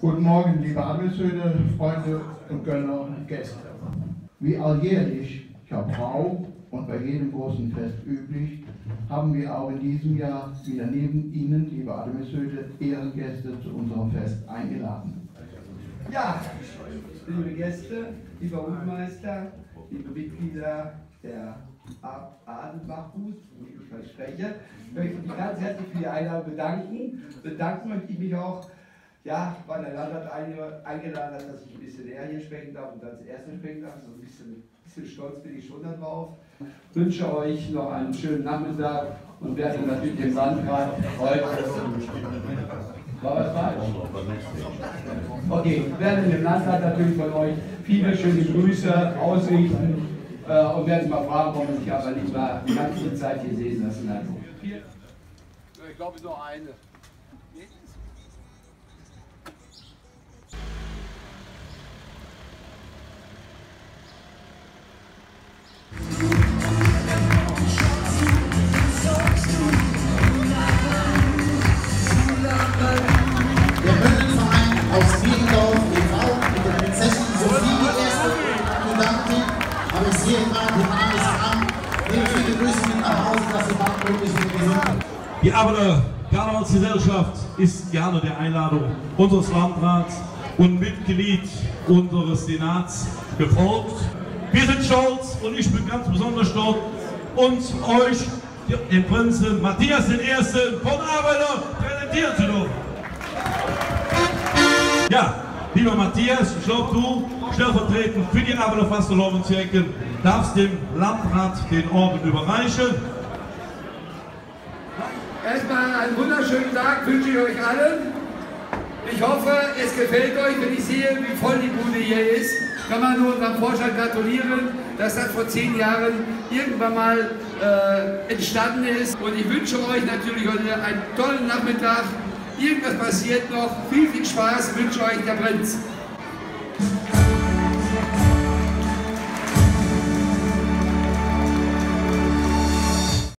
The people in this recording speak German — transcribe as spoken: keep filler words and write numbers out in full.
Guten Morgen, liebe Adelshöhle, Freunde und Gönner und Gäste. Wie alljährlich, ja Brau und bei jedem großen Fest üblich, haben wir auch in diesem Jahr wieder neben Ihnen, liebe Adelshöhle, Ehrengäste zu unserem Fest eingeladen. Ja, liebe Gäste, lieber Hofmeister, liebe Mitglieder der Adelbachhut, wie ich verspreche, möchte ich mich ganz herzlich für die Einladung bedanken. Bedanken möchte ich mich auch, ja, weil der Landrat eingeladen hat, dass ich ein bisschen näher hier sprechen darf und als Erster sprechen darf. So ein bisschen, bisschen stolz bin ich schon darauf. Ich wünsche euch noch einen schönen Nachmittag und werde natürlich dem Landrat heute. War was falsch? Okay, ich werde dem Landrat natürlich von euch viele schöne Grüße ausrichten äh, und werde mal fragen, warum man sich aber nicht mal die ganze Zeit hier sehen lassen hat. Ich glaube, nur eine. Die Abeler Karnevalsgesellschaft ist gerne der Einladung unseres Landrats und Mitglied unseres Senats gefolgt. Wir sind stolz und ich bin ganz besonders stolz, uns euch, den Prinzen Matthias den Ersten von Abeler, präsentieren zu dürfen. Ja, lieber Matthias, ich glaube, du, stellvertretend für die Abeler Fastelovenzirken, darfst dem Landrat den Orden überreichen. Erstmal einen wunderschönen Tag wünsche ich euch allen. Ich hoffe, es gefällt euch, wenn ich sehe, wie voll die Bude hier ist. Kann man nur unserem Vorstand gratulieren, dass das vor zehn Jahren irgendwann mal äh, entstanden ist. Und ich wünsche euch natürlich heute einen tollen Nachmittag. Irgendwas passiert noch. Viel, viel Spaß wünsche euch der Prinz.